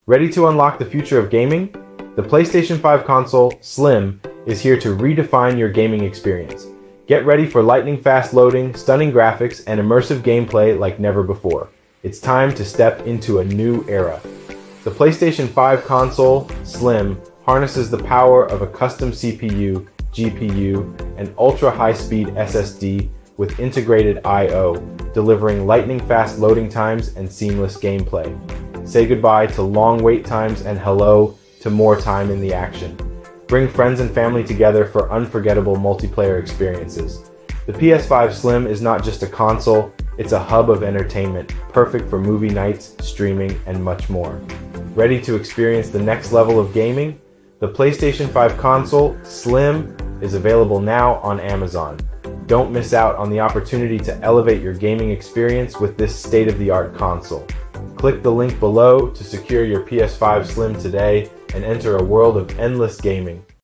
Ready to unlock the future of gaming? The PlayStation 5 console, Slim, is here to redefine your gaming experience. Get ready for lightning-fast loading, stunning graphics, and immersive gameplay like never before. It's time to step into a new era. The PlayStation 5 console, Slim, harnesses the power of a custom CPU, GPU, and ultra-high-speed SSD with integrated I/O, delivering lightning-fast loading times and seamless gameplay. Say goodbye to long wait times and hello to more time in the action. Bring friends and family together for unforgettable multiplayer experiences. The PS5 Slim is not just a console, it's a hub of entertainment, perfect for movie nights, streaming, and much more. Ready to experience the next level of gaming? The PlayStation 5 console, Slim, is available now on Amazon. Don't miss out on the opportunity to elevate your gaming experience with this state-of-the-art console. Click the link below to secure your PS5 Slim today and enter a world of endless gaming.